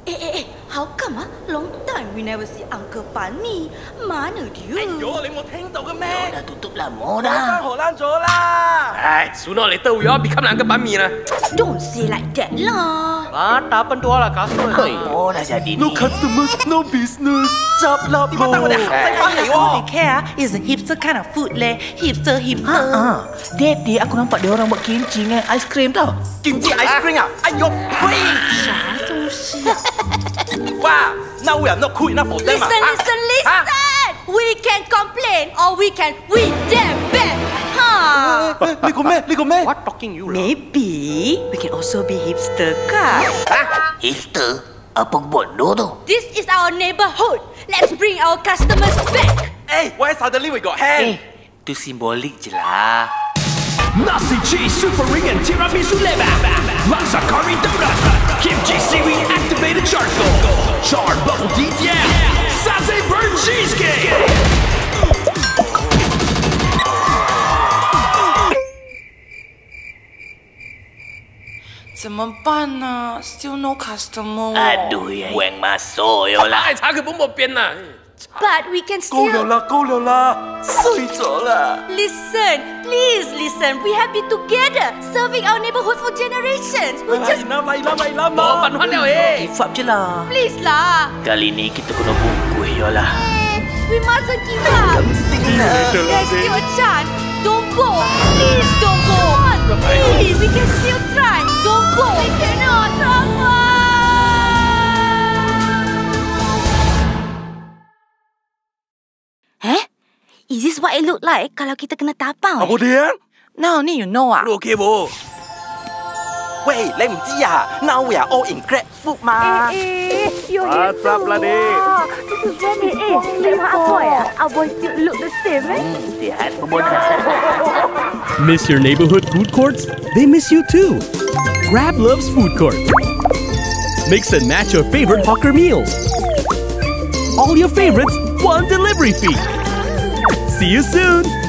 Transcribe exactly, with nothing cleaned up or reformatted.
Eh, eh, eh, how come ah? Long time we never see Uncle Pani. Mana dia? 哎呦，你冇聽到嘅咩？ Dah tutup lama 翻 dah. 荷蘭咗啦！ 哎，sooner or later we all become 兩個版面啦。 Don't say like that lah. Harapan tu lah customer. Oh, dah jadi No ni. customers, no business. 執笠咯！點解得我哋行仔翻嚟 They 喎？ care is a hipster kind of food leh. Hipster, hipster. Ha, Dad, dia aku nampak dia orang buat kimchi dengan ais krim tau. 見唔知 ice cream 啊？哎呦，呸！哇，no 人 no cool enough for them 啊 Listen, listen, listen. We can complain or we can we them back. Ha. 呢個咩？呢個咩？ What talking you lah? Maybe we can also be hipster kah? Hipster? Apa bodoh tu? This is our neighborhood. Let's bring our customers back. 哎，why suddenly we got hand？ Eh, tu simbolik je lah. Nasi cheese super ring and tiramisu leba, laksa curry donut, kimchi seaweed activated charcoal, charred bubble tea jam, satay burnt cheesecake. 怎么办呢 ？Still no customer. Aduh, ya, buang masuk ya lah. 哎，茶佢本冇變啦。 But we can 高了 still 啦，高了啦，衰咗啦！ listen. Please listen. We have been together, serving our neighborhood for generations. We 嚟 just 啦，嚟啦，嚟啦， 冇辦法了哎。 Give up je lah. please lah. Kali ni kita kena bungkus ya lah. We mustn't give up. There's still a chance. Don't go. Please don't go. Please, we can still try. Don't go. We cannot. Rafa. Eh? Is this what it look like kalau kita kena tapau? 阿寶點？ Now ni you know 啊都 OK 喎。喂，你唔知啊？Now we are all in Grab Food 嘛。 What's up lah ni? Sihat pembodoh. Miss your neighborhood food courts? They miss you too. Grab loves food court. Mix and match your favorite hawker meals. All your favorites, one delivery fee. See you soon.